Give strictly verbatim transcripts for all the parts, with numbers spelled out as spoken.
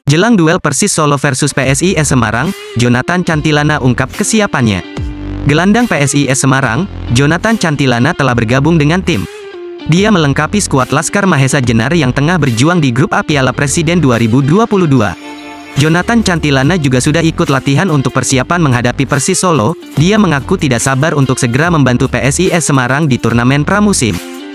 Jelang duel Persis Solo versus P S I S Semarang, Jonathan Cantilana ungkap kesiapannya. Gelandang P S I S Semarang, Jonathan Cantilana telah bergabung dengan tim. Dia melengkapi skuad Laskar Mahesa Jenar yang tengah berjuang di grup A Piala Presiden dua ribu dua puluh dua. Jonathan Cantilana juga sudah ikut latihan untuk persiapan menghadapi Persis Solo. Dia mengaku tidak sabar untuk segera membantu P S I S Semarang di turnamen pramusim.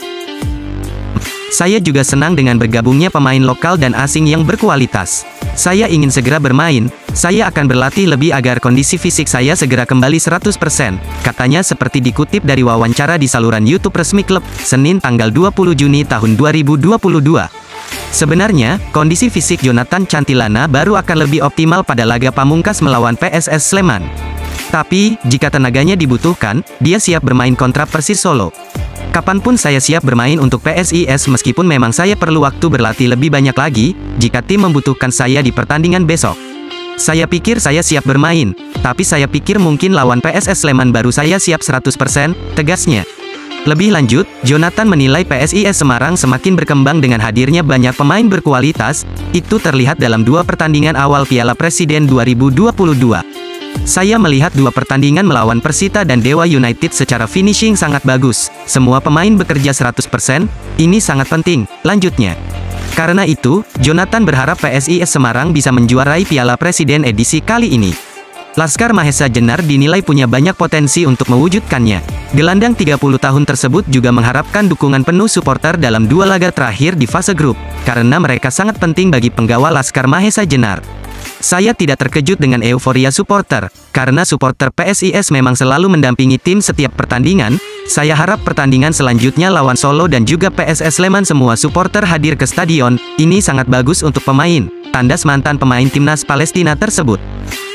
Saya juga senang dengan bergabungnya pemain lokal dan asing yang berkualitas. Saya ingin segera bermain, saya akan berlatih lebih agar kondisi fisik saya segera kembali seratus persen, katanya seperti dikutip dari wawancara di saluran YouTube resmi klub, Senin tanggal dua puluh Juni tahun dua ribu dua puluh dua. Sebenarnya, kondisi fisik Jonathan Cantilana baru akan lebih optimal pada laga pamungkas melawan P S S Sleman. Tapi, jika tenaganya dibutuhkan, dia siap bermain kontra Persis Solo. Kapanpun saya siap bermain untuk P S I S meskipun memang saya perlu waktu berlatih lebih banyak lagi, jika tim membutuhkan saya di pertandingan besok. Saya pikir saya siap bermain, tapi saya pikir mungkin lawan P S S Sleman baru saya siap seratus persen, tegasnya. Lebih lanjut, Jonathan menilai P S I S Semarang semakin berkembang dengan hadirnya banyak pemain berkualitas, itu terlihat dalam dua pertandingan awal Piala Presiden dua ribu dua puluh dua. Saya melihat dua pertandingan melawan Persita dan Dewa United secara finishing sangat bagus. Semua pemain bekerja seratus persen, ini sangat penting, lanjutnya. Karena itu, Jonathan berharap P S I S Semarang bisa menjuarai Piala Presiden edisi kali ini. Laskar Mahesa Jenar dinilai punya banyak potensi untuk mewujudkannya. Gelandang tiga puluh tahun tersebut juga mengharapkan dukungan penuh supporter dalam dua laga terakhir di fase grup, karena mereka sangat penting bagi penggawa Laskar Mahesa Jenar. Saya tidak terkejut dengan euforia supporter, karena supporter P S I S memang selalu mendampingi tim setiap pertandingan. Saya harap pertandingan selanjutnya lawan Solo dan juga P S S Sleman semua supporter hadir ke stadion. Ini sangat bagus untuk pemain, tandas mantan pemain timnas Palestina tersebut.